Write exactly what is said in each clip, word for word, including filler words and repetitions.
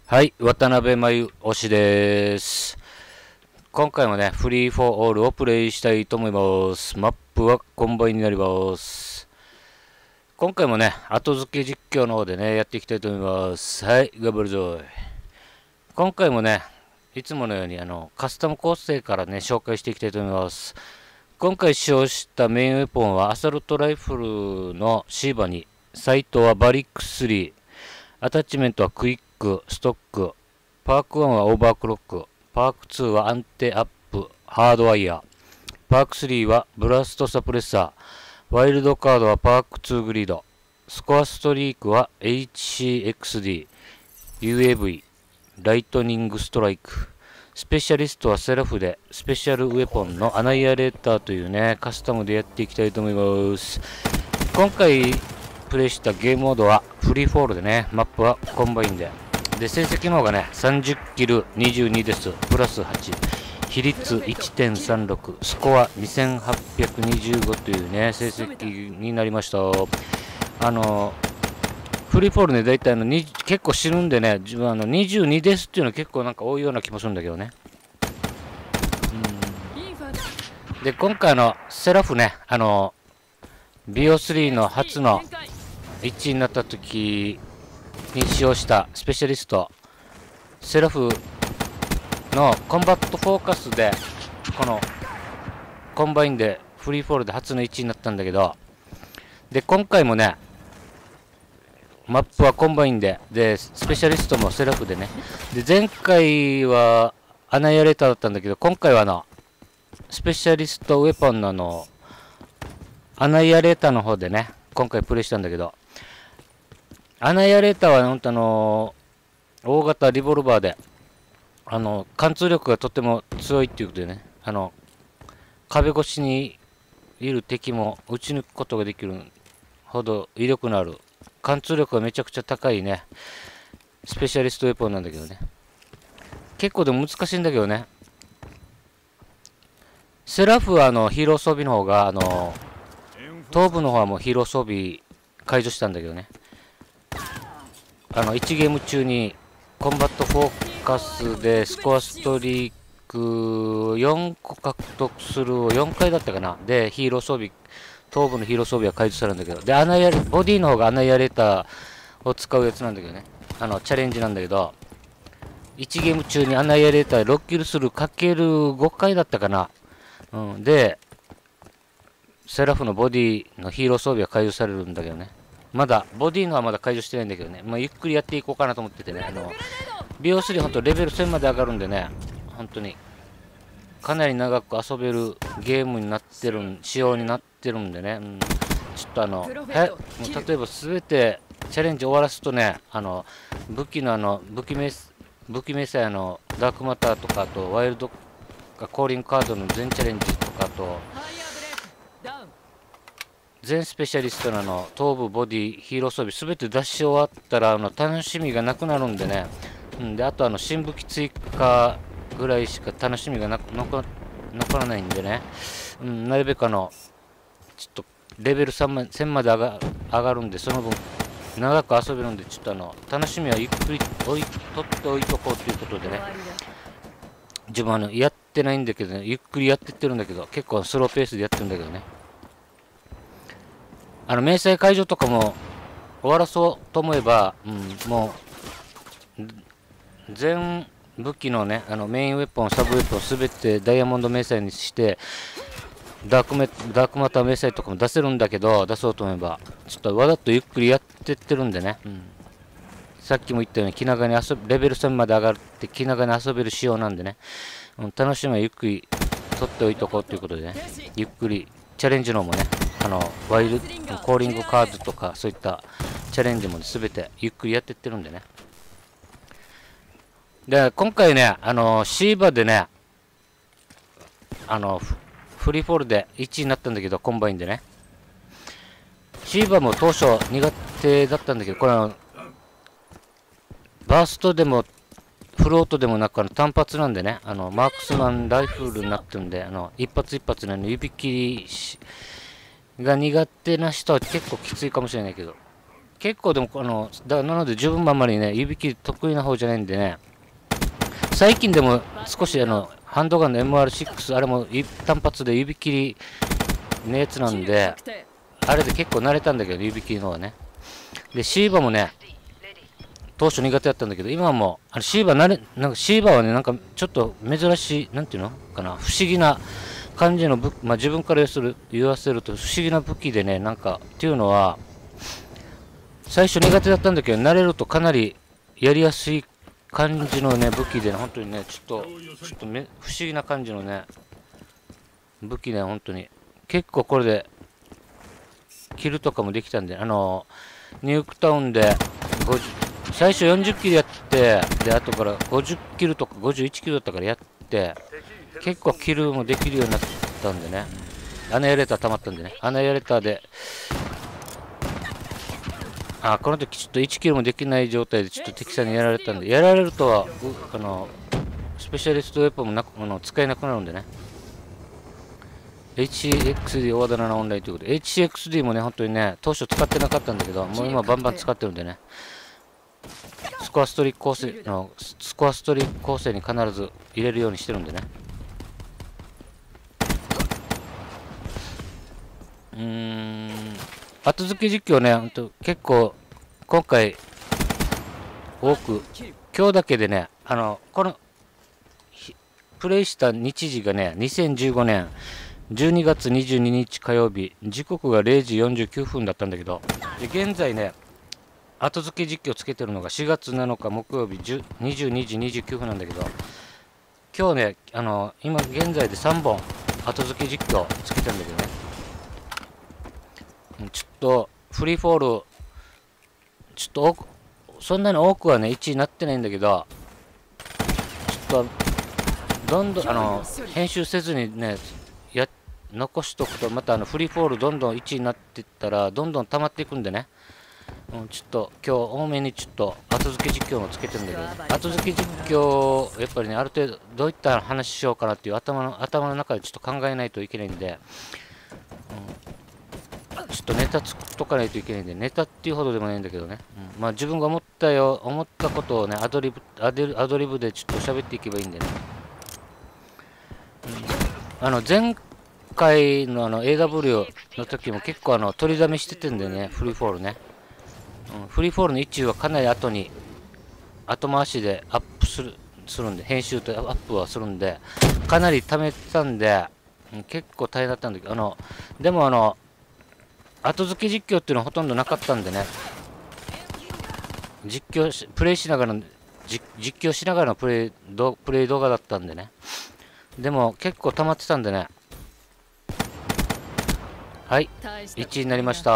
はい、渡辺真由推しです。今回もね、フリーフォーオールをプレイしたいと思います。マップはコンバインになります。今回もね、後付け実況の方でね、やっていきたいと思います。はい、頑張るぞい。今回もね、いつものようにあのカスタム構成からね、紹介していきたいと思います。今回使用したメインウェポンはアサルトライフルのシーバに、サイトはバリックスリー、アタッチメントはクイック、ストック、パークワンはオーバークロック、パークツーは安定アップ、ハードワイヤー、パークスリーはブラストサプレッサー、ワイルドカードはパークツーグリード、スコアストリークは エイチシーエックスディー、ユーエーブイ、ライトニングストライク、スペシャリストはセラフで、スペシャルウェポンのアナイアレーターというね、カスタムでやっていきたいと思います。今回プレイしたゲームモードはフリーフォールでね、マップはコンバインで。で、成績の方がね、さんじゅっキルにじゅうにです。プラスはち。比率 いってんさんろく。スコアにせんはっぴゃくにじゅうごというね、成績になりました。あの、フリーフォールね、だいたいあの結構知るんでね、自分あのにじゅうにですっていうのは結構なんか多いような気もするんだけどね。うん。で、今回のセラフね、あの、ビーオースリー の初のいちいになった時に使用したスペシャリストセラフのコンバットフォーカスでこのコンバインでフリーフォールで初のいちいになったんだけど、で今回もねマップはコンバインででスペシャリストもセラフでね、で前回はアナイアレーターだったんだけど、今回はあのスペシャリストウェポンのあのアナイアレーターの方でね今回プレイしたんだけど、アナイアレーターは本当あの大型リボルバーであの貫通力がとても強いっていうことでね、あの壁越しにいる敵も撃ち抜くことができるほど威力のある貫通力がめちゃくちゃ高いねスペシャリストウェポンなんだけどね、結構でも難しいんだけどね。セラフはあのヒーロー装備の方があの頭部の方はもうヒーロー装備解除したんだけどね、あのいちゲーム中にコンバットフォーカスでスコアストリークよんこ獲得するをよんかいだったかな。でヒーロー装備頭部のヒーロー装備は解除されるんだけど、でアナイアレボディの方がアナイアレーターを使うやつなんだけどね、あのチャレンジなんだけど、いちゲーム中にアナイアレーターろっキルするかけるごかいだったかな、うん、でセラフのボディのヒーロー装備は解除されるんだけどね、まだボディのはまだ解除してないんだけどね、まあ、ゆっくりやっていこうかなと思っててね、あの ビーオースリー 本当レベルせんまで上がるんでね、本当にかなり長く遊べるゲームになってる仕様になってるんでね、うん、ちょっとあのはいもう例えば全てチャレンジ終わらすとね、あの武器のあの武器名武器名さえあのダークマターとかあとワイルドかコーリングカードの全チャレンジとかと全スペシャリストのあの頭部ボディヒーロー装備すべて出し終わったらあの楽しみがなくなるんでね、うん、であとあの新武器追加ぐらいしか楽しみがなく残らないんでね、うん、なるべくあのちょっとレベルさんまでせんまで上が上がるんで、その分長く遊べるんでちょっとあの楽しみはゆっくりおい取っておいとこうということでね、自分あのやってないんだけどね、ゆっくりやってってるんだけど結構スローペースでやってるんだけどね、あの明細解除とかも終わらそうと思えば、うん、もう全武器のねあのメインウェポンサブウェポンすべてダイヤモンド明細にしてダークメダークマター明細とかも出せるんだけど、出そうと思えばちょっとわざとゆっくりやってってるんでね、うん、さっきも言ったように気長に遊レベルさんまで上がって気長に遊べる仕様なんでね、うん、楽しみはゆっくり取っておいとこうということでね、ゆっくりチャレンジのもねあのワイルドコーリングカードとかそういったチャレンジもすべてゆっくりやってってるんでね。で今回ねあのシーバでねあのフリーフォールでいちいになったんだけど、コンバインでねシーバも当初苦手だったんだけど、これはバーストでもフロートでもなくあの単発なんでね、あのマークスマンライフルになってるんで、あの一発一発の指切りが苦手な人は結構きついかもしれないけど、 結構でも、あの、だなので自分もあんまりね、指切り得意な方じゃないんでね、最近でも少しあの、ハンドガンの エムアールシックス、あれも単発で指切りのやつなんで、あれで結構慣れたんだけど、指切りの方はね。で、シーバーもね、当初苦手だったんだけど、今はもう、あのシーバー慣れ、なんかシーバーはね、なんかちょっと珍しい、なんていうのかな、不思議な感じの武器、まあ自分から言わせる言わせると不思議な武器でね、なんか、っていうのは、最初苦手だったんだけど、慣れるとかなりやりやすい感じのね、武器でね、本当にね、ちょっと、ちょっとめ不思議な感じのね、武器ね、本当に。結構これで、キルとかもできたんで、あの、ニュークタウンでごじゅう、最初よんじゅっキルやって、で、後からごじゅっキルとかごじゅういちキルだったからやって、結構キルもできるようになったんでね。アナエレーター溜まったんでね。アナエレーターで、あ、この時ちょっといちキルもできない状態でちょっと敵さんにやられたんで、やられるとは、あの、スペシャリストウェポンもなくあの使えなくなるんでね。エイチエックスディー 大棚のオンラインということで、エイチエックスディー もね、本当にね、当初使ってなかったんだけど、もう今バンバン使ってるんでね。スコアストリック構成の、スコアストリック構成に必ず入れるようにしてるんでね。うーん、後付け実況ね、ほんと結構、今回、多く、今日だけでね、あの、この、プレイした日時がね、にせんじゅうごねんじゅうにがつにじゅうににち火曜日、時刻がれいじよんじゅうきゅうふんだったんだけど、で現在ね、後付け実況つけてるのがしがつなのか木曜日にじゅうにじにじゅうきゅうふんなんだけど、今日ね、あの、今現在でさんぼん後付け実況つけてるんだけどね、ちょっとフリーフォール、ちょっと多く、そんなに多くはね、いちいになってないんだけど、ちょっと、どんどん、あの、編集せずにね、や、残しとくと、またあのフリーフォールどんどんいちいになっていったら、どんどん溜まっていくんでね、うん、ちょっと今日多めにちょっと後付け実況もつけてるんだけど、ね、後付け実況、やっぱりね、ある程度どういった話しようかなっていう頭の頭の中でちょっと考えないといけないんで、うん、ちょっとネタ作っとかないといけないんで、ネタっていうほどでもないんだけどね、うん、まあ自分が思ったよ、思ったことをね、アドリブ、アドアドリブでちょっと喋っていけばいいんでね。うん、あの前回のあの エーダブリュー の時も結構あの取りだめしててんでね、フリーフォールね。うん、フリーフォールの位置はかなり後に、後回しでアップする、するんで、編集とアップはするんで、かなり貯めてたんで、うん、結構大変だったんだけど、あの、でもあの、後付け実況っていうのはほとんどなかったんでね、実況し、プレイしながらの、実実況しながらのプレイ、プレイ動画だったんでね。でも結構溜まってたんでね。はい、いちいになりました。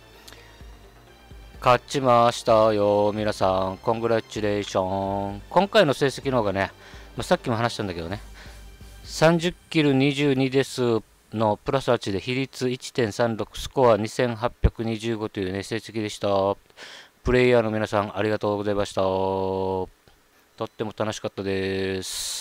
勝ちましたよ、皆さん。コングラチュレーション。今回の成績の方がね、まあ、さっきも話したんだけどね、さんじゅっキルにじゅうにですのプラスはちで比率 いちてんさんろく、スコアにせんはっぴゃくにじゅうごというね、成績でした。プレイヤーの皆さん、ありがとうございました。とっても楽しかったです。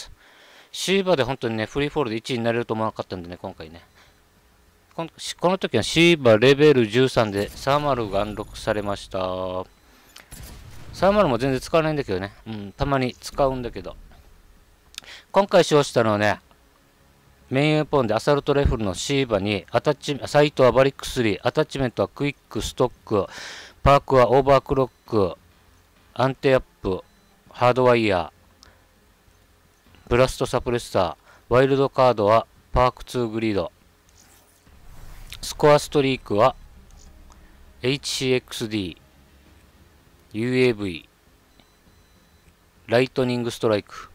シーバーで本当にね、フリーフォールでいちいになれると思わなかったんでね、今回ね。このこの時はシーバーレベルじゅうさんでサーマルがアンロックされました。サーマルも全然使わないんだけどね。うん、たまに使うんだけど。今回使用したのはね、メインウェポンでアサルトライフルのシーバーに、アタッチ、サイトはバリックスリー、アタッチメントはクイック、ストック、パークはオーバークロック、安定アップ、ハードワイヤー、ブラストサプレッサー、ワイルドカードはパークツーグリード、スコアストリークは エイチシーエックスディー、ユーエーブイ、ライトニングストライク、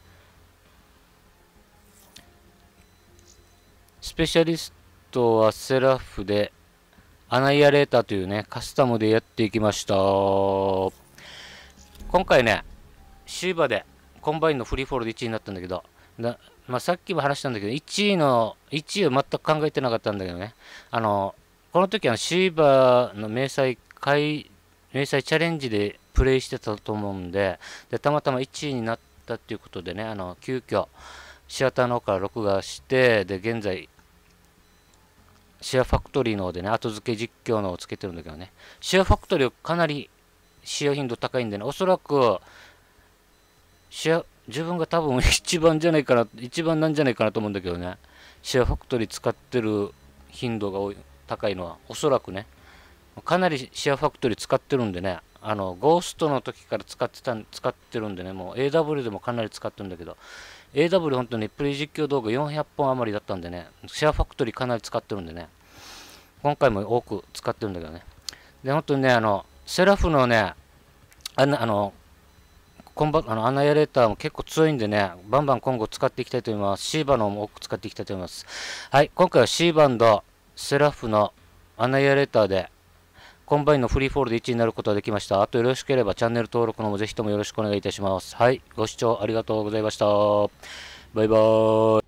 スペシャリストはセラフでアナイアレーターというね、カスタムでやっていきました。今回ね、シーバでコンバインのフリーフォールでいちいになったんだけど、なまあ、さっきも話したんだけど、いちいの、いちいを全く考えてなかったんだけどね、あの、この時はシーバーの明細会、明細チャレンジでプレイしてたと思うんで、でたまたまいちいになったっていうことでね、あの急遽シアターの方から録画して、で現在、 シェアファクトリーの方でね、後付け実況のをつけてるんだけどね、シェアファクトリーかなり使用頻度高いんでね、おそらく、シェア、自分が多分一番じゃないかな、一番なんじゃないかなと思うんだけどね、シェアファクトリー使ってる頻度が多い高いのは、おそらくね、かなりシェアファクトリー使ってるんでね、あの、ゴーストの時から使ってた、使ってるんでね、もう エーダブリュー でもかなり使ってるんだけど、エーダブリュー 本当にプレイ実況動画よんひゃっぽん余りだったんでね、シェアファクトリーかなり使ってるんでね、今回も多く使ってるんだけどね。で、本当にね、あの、セラフのね、あの、あの、コンバあのアナイレーターも結構強いんでね、バンバン今後使っていきたいと思います。シーバのも多く使っていきたいと思います。はい、今回はシーバンとセラフのアナイレーターで、コンバインのフリーフォールでいちいになることができました。あとよろしければチャンネル登録のもぜひともよろしくお願いいたします。はい、ご視聴ありがとうございました。バイバーイ。